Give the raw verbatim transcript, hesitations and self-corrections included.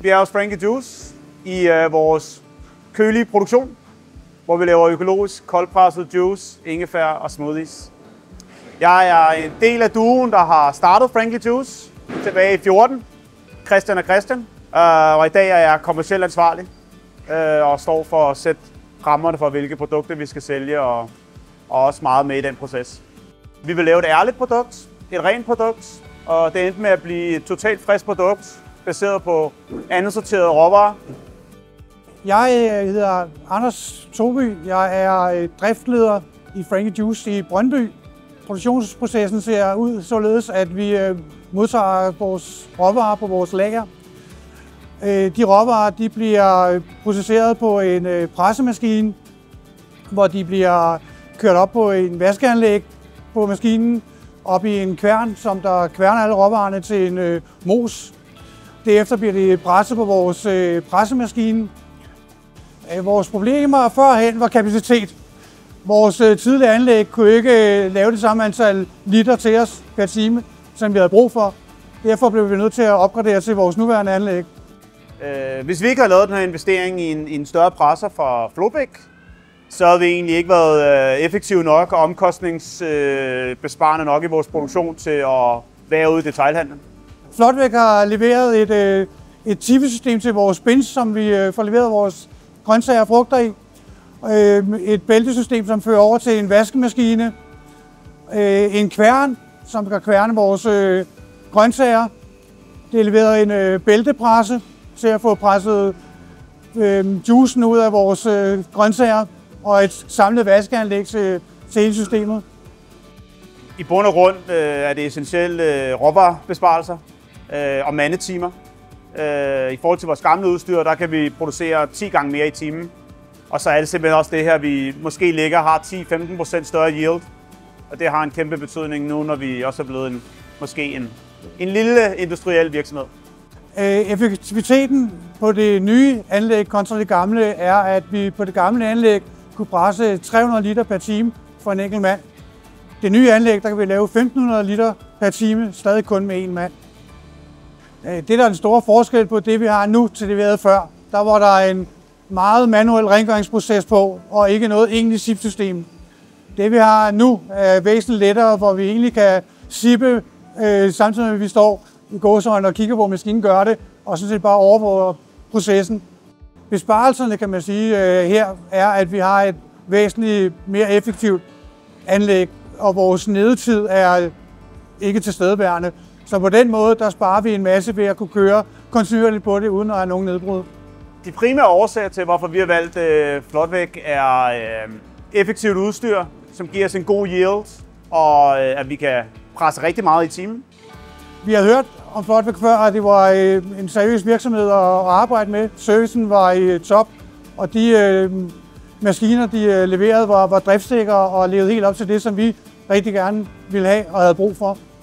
Vi er hos Frankie Juice i øh, vores kølige produktion, hvor vi laver økologisk, koldpresset juice, ingefær og smoothies. Jeg er en del af duoen, der har startet Frankie Juice tilbage i fjorten. Christian og Christian. Øh, og i dag er jeg kommercielt ansvarlig øh, og står for at sætte rammerne for, hvilke produkter vi skal sælge, og, og også meget med i den proces. Vi vil lave et ærligt produkt, et rent produkt, og det endte med at blive et totalt frisk produkt, baseret på andensorterede råvarer. Jeg hedder Anders Toby. Jeg er driftleder i Frankie Juice i Brøndby. Produktionsprocessen ser ud således, at vi modtager vores råvarer på vores lager. De råvarer de bliver processeret på en pressemaskine, hvor de bliver kørt op på en vaskeanlæg på maskinen, op i en kværn, som der kværner alle råvarerne til en mos. Derefter bliver det presset på vores pressemaskine. Vores problemer førhen var kapacitet. Vores tidligere anlæg kunne ikke lave det samme antal liter til os per time, som vi havde brug for. Derfor blev vi nødt til at opgradere til vores nuværende anlæg. Hvis vi ikke havde lavet den her investering i en, i en større presser fra Flottweg, så havde vi egentlig ikke været effektive nok og omkostningsbesparende nok i vores produktion til at være ude i detailhandlen. Flottweg har leveret et, et tippesystem til vores bins, som vi får leveret vores grøntsager og frugter i. Et bæltesystem, som fører over til en vaskemaskine. En kværn, som kan kværne vores grøntsager. Det er leveret en bæltepresse til at få presset juicen ud af vores grøntsager. Og et samlet vaskeanlæg til, til hele systemet. I bund og grund øh, er det essentielt øh, råvarebesparelser øh, og mandetimer. Øh, I forhold til vores gamle udstyr, der kan vi producere ti gange mere i timen. Og så er det simpelthen også det her, vi måske ligger har ti til femten procent større yield. Og det har en kæmpe betydning nu, når vi også er blevet en, måske en, en lille industriel virksomhed. Øh, effektiviteten på det nye anlæg kontra det gamle er, at vi på det gamle anlæg kunne presse tre hundrede liter per time for en enkelt mand. Det nye anlæg, der kan vi lave femten hundrede liter per time, stadig kun med én mand. Det der er den store forskel på det, vi har nu til det, vi havde før. Der var der en meget manuel rengøringsproces på, og ikke noget egentligt sip-system. Det vi har nu er væsentligt lettere, hvor vi egentlig kan sippe, øh, samtidig med at vi står i gåseøjne og kigger på, hvor maskinen gør det, og sådan set bare overvåger processen. Besparelserne, kan man sige, øh, her er, at vi har et væsentligt mere effektivt anlæg, og vores nedetid er ikke tilstedeværende. Så på den måde, der sparer vi en masse ved at kunne køre kontinuerligt på det, uden at have nogen nedbrud. De primære årsager til, hvorfor vi har valgt øh, Flottweg, er øh, effektivt udstyr, som giver os en god yield, og øh, at vi kan presse rigtig meget i timen. Vi har hørt om Flottweg før, at det var øh, en seriøs virksomhed at arbejde med. Servicen var i top, og de øh, maskiner, de øh, leverede, var, var driftsikre og levede helt op til det, som vi rigtig gerne ville have og havde brug for.